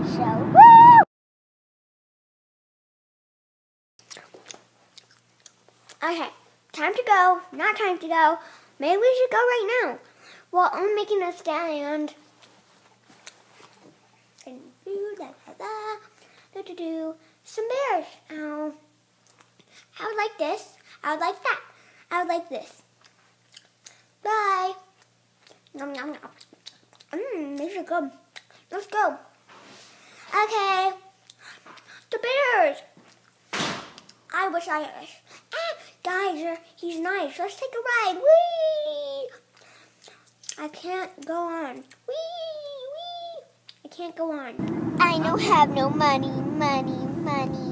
So, woo! Okay, time to go. Not time to go. Maybe we should go right now. Well, I'm making a stand. And do some bears. Ow. I would like this. I would like that. I would like this. Bye. Nom nom nom. This is good. Let's go. Okay. The bears. I wish I was. Guys, he's nice. Let's take a ride. Whee! I can't go on. Whee! Whee! I can't go on. I don't have no money.